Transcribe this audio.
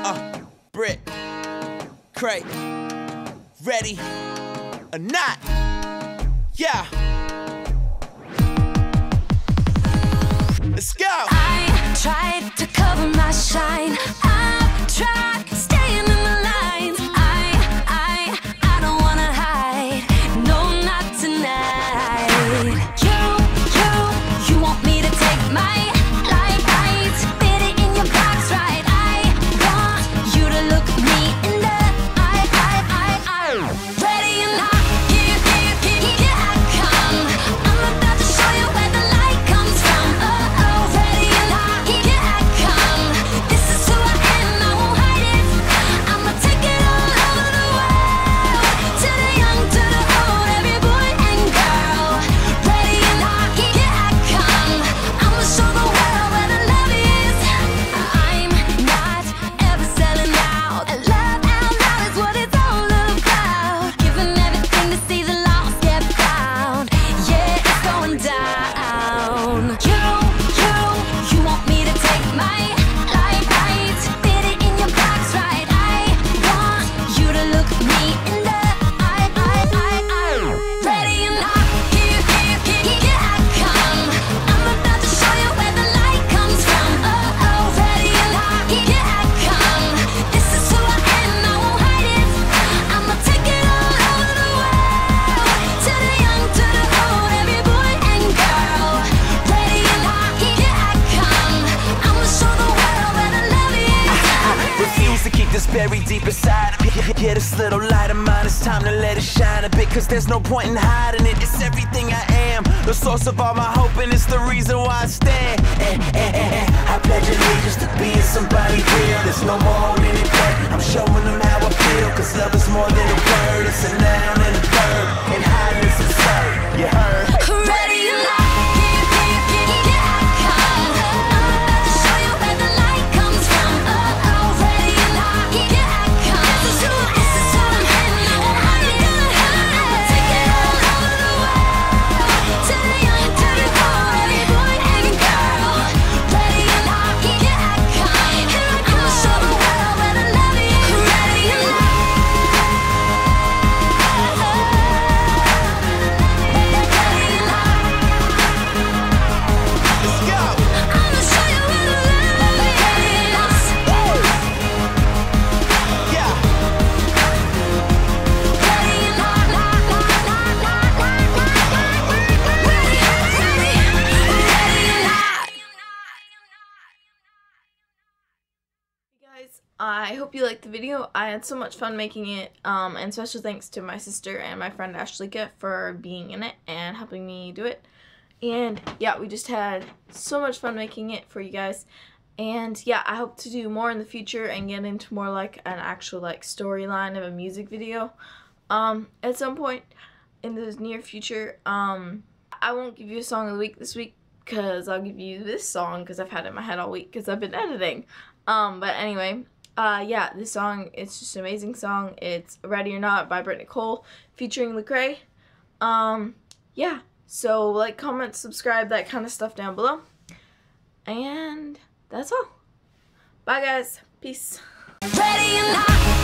Britt Nicole, ready or not? Yeah. Let's go. I tried to cover my shine. I tried staying in the lines. I don't wanna hide. No, not tonight. You want me to take my lights, fit it in your box, right? I want you to look me in the eye. Ready or not, here I come. I'm about to show you where the light comes from. Ready or not, here I come. This is who I am, I won't hide it. I'ma take it all over the world. To the young, to the old, every boy and girl. Ready or not, here I come. I'ma show the world where the love is. I'm not ever selling out. Love out loud is what it's all about. Giving everything to see the lost get found. Yeah, it's going down. You want me to take my lights, fit it in your box, right? I want you to look me in the eye. Ready or not, here I come. I'm about to show you where the light comes from. Ready or not, here I come. This is who I am, I won't hide it. I'ma take it all over the world. To the young, to the old, every boy and girl. Ready or not, here I come. I'ma show the world where the love is. Refuse to keep this buried deep inside of me. Yeah, this little light of mine, it's time to let it shine a bit, cause there's no point in hiding it. It's everything I am, the source of all my hope, and it's the reason why I stand. I pledge allegiance to being somebody real. There's no more holding it back. I'm showing them how I feel, cause love is more than a word. It's a noun and a verb, and hiding is absurd. You heard? Ready or not, here I come. I'm about to show you where the light comes from. Ready or not, here I come. This is who I am, I won't hide it. I'ma take it all over the world. To the young, to the old, every boy and girl. Ready or not, here I come. I'ma show the world where the love is. Ready or not. Let's go. I'ma show you where the love is. Yeah. Ready or not, ready or not. Hey guys, I hope you liked the video. I had so much fun making it, and special thanks to my sister and my friend Ashley for being in it and helping me do it. And yeah, we just had so much fun making it for you guys. And yeah, I hope to do more in the future and get into more like an actual like storyline of a music video at some point in the near future. I won't give you a song of the week this week, because I'll give you this song because I've had it in my head all week because I've been editing. But anyway, yeah, this song, it's just an amazing song. It's Ready or Not by Britt Nicole featuring Lecrae. Yeah, so like, comment, subscribe, that kind of stuff down below. And that's all. Bye guys. Peace. Ready or not.